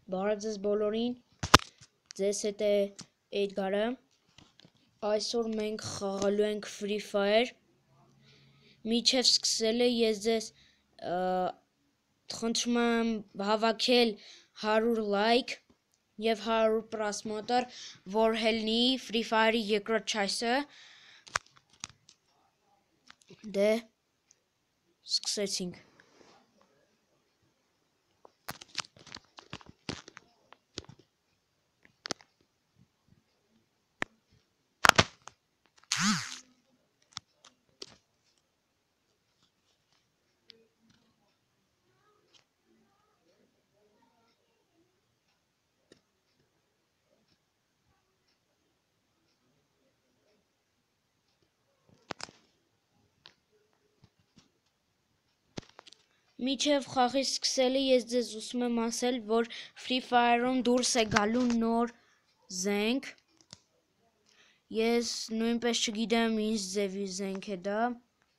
Բարև ձեզ բոլորին, ձեզ հետ է Էդգարը, այսօր մենք խաղալու ենք Free Fire, միջև սկսելը ես ձեզ խնդրում եմ հավաքել 100 լայք և 100 պրասմոտր, որ հելնի Free Fire-ի երկրորդ չայսը, դե սկսեցինք։ Միջև խաղի սկսելը ես ձեզ ուսում եմ ասել, որ Free Fire-ում դուրս է գալու նոր զենք, ես նույնպես չգիտեմ ինչ ձևի զենք է դա,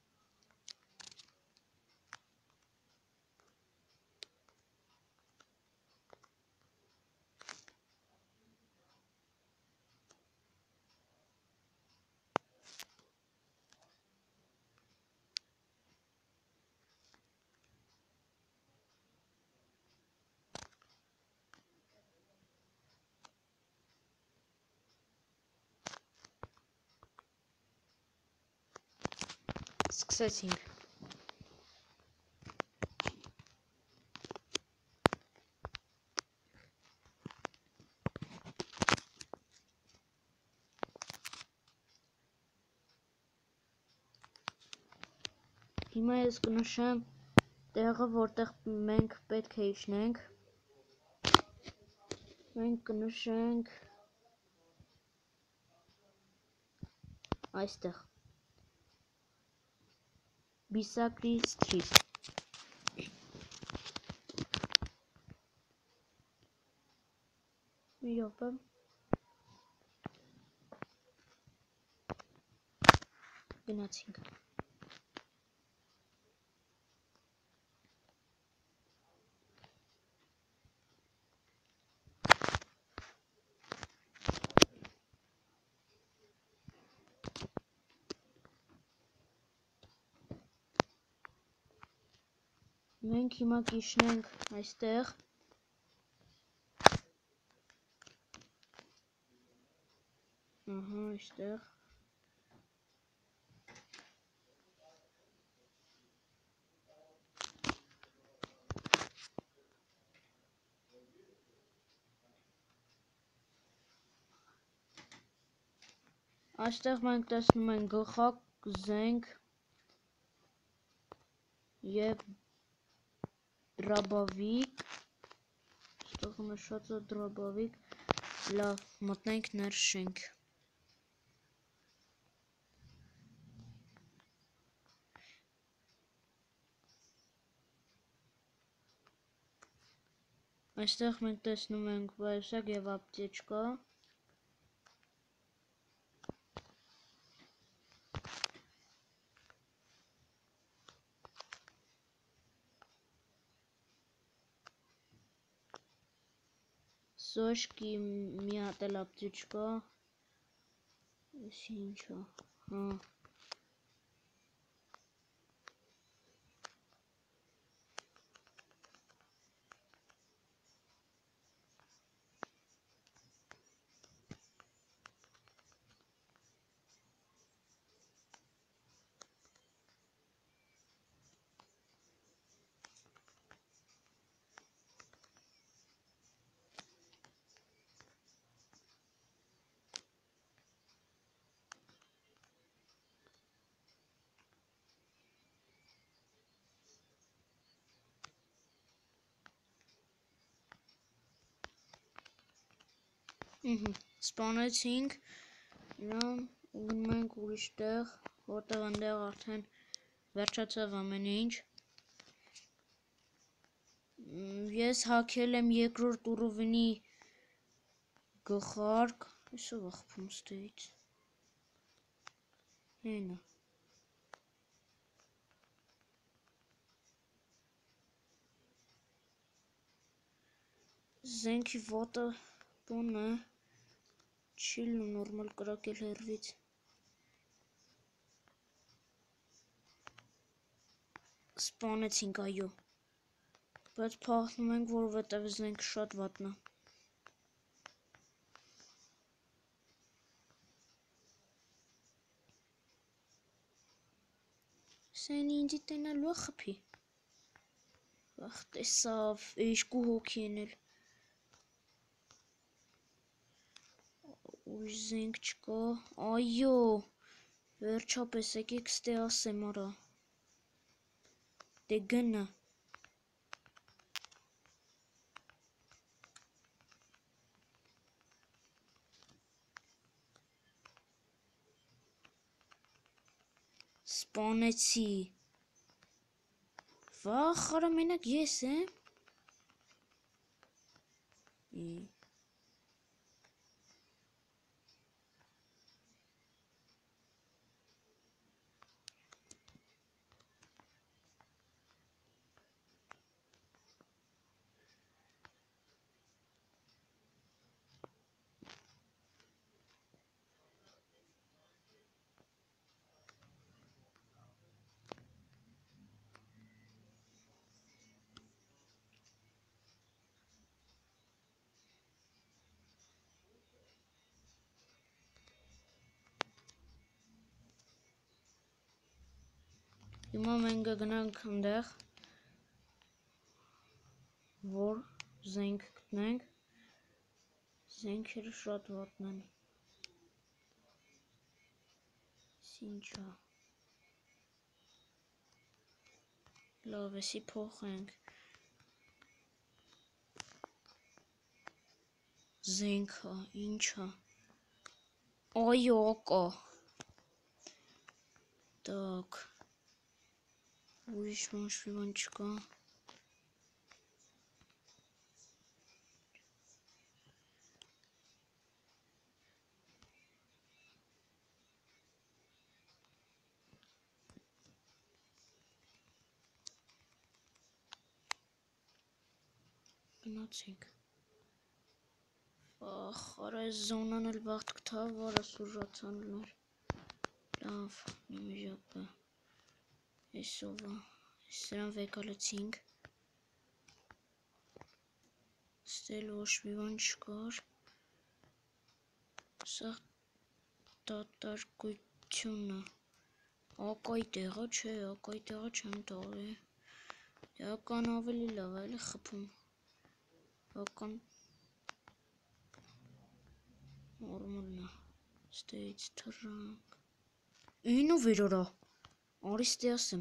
սկսեցինք։ Հիմա ես կնշեմ տեղը, որտեղ մենք պետք է իջնենք, մենք կնշենք այստեղ, Բիսակրի Սթրիթ, մի րոպե, գնացինք։ Մենք հիմա կիջնենք այստեղ, այստեղ, այստեղ մենք տեսնում ենք գլխակ, զենք և դրաբավիկ, այստեղ նշած է դրաբավիկ, լավ, մտնենք ներս շենք։ Այստեղ մենք տեսնում ենք վայսակ և ապտեչկա, Սոշկի մի հատ էլ ապտեչկա, եսի ինչ է, սպանեցինք նրան ու գնում ենք ուրիշ տեղ, որտեղ ընդեղ արդեն վերջացավ ամեն ինչ։ Ես հագել եմ երկրորդ ուռովնի գլխարկ, այսով է խփում ստեից, հենա, զենքի ոտը բոն է, չի լինում նորմալ կրակել հեռվից։ Սպանեցինք, այո, բայց փախնում ենք, որովհետև զենքը շատ վատնա։ Սեն ինձի տենալու է խփի։ Ախ, տեսավ, 2 հոգի են էլ։ Ույ, զենք չկա, այո, վերջապես եկեք ստե ասեմ արա։ Դե գնա։ Սպանեցի։ Վախ, արա մենակ ես եմ։ Հիմա մենք կգնանք այնտեղ, որ զենք գտնենք, զենքերը շատ վատն են, ինչա, լավ էսի փոխենք, զենքա, ինչա, այո, կա, տակ, ուրիշ մաշվիվան չկա, գնացինք, վախ, արա այս զոնան էլ վաղտ կթավ, վարը սուժացան լար, լավ, նիմիժապը, էսովա, սրան վեկալեցինք, ստել ոչ մի բան չկար, սա դատարկությունը, ակայի տեղը չէ, ակայի տեղը չեմ տաղի, ական ավելի լավ է, էլի խպում, ական նորմալն է, ստեից թրանք, ինու վիրորա, արի ստե ասեմ,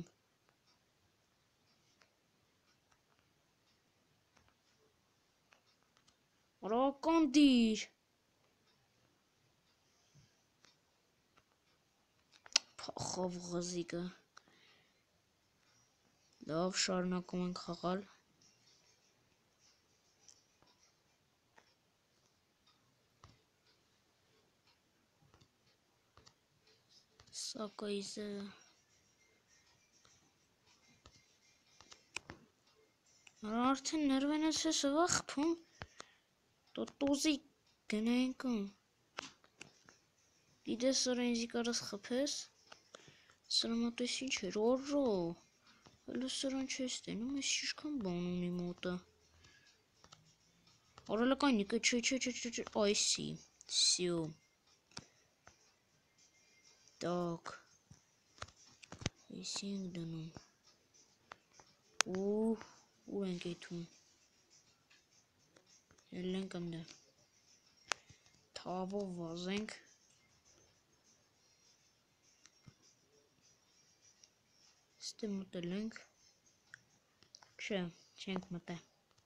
ական դիր, փախավ ղզիկը, լավ շարունակում ենք խաղալ, սակայզը, արդեն ներվենես ես վա խպում, տոտոզի գնայինք ում, գիտես սրա ինձի կարաս խպես, սրա մոտ ես ինչ էր, օրո, հելը սրան չես տենում, ես շիշքան բան ունի մոտը, արելակայնիկը չէ, այսի, սյո, տակ, եսի ենք դնում, ու ենք եթում, էլ ենք ընդը, թավով վազենք, ստե մտել ենք, չէ, չենք մտել,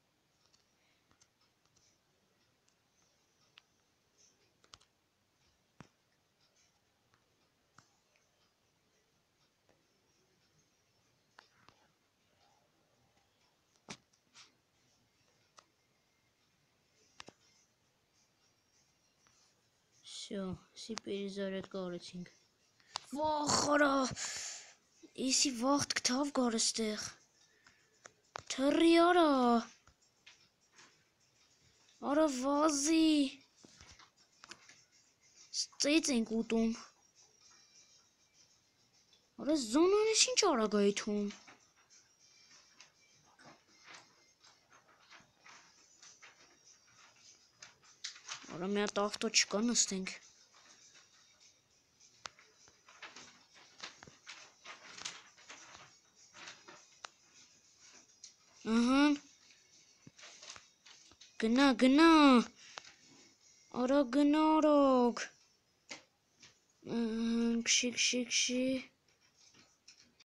Всё, си перезарядка արեցինք, վախ արա, եսի վաղտ կթավ գար ստեղ, թռի արա, արա վազի։ Ստից ենք ուտում։ Արա զոնանես ինչ արագ է եթում։ Արա մի հատ ավտո չկա նստենք։ Ահա։ Գնա։ Արա գնա արագ։ Քշի։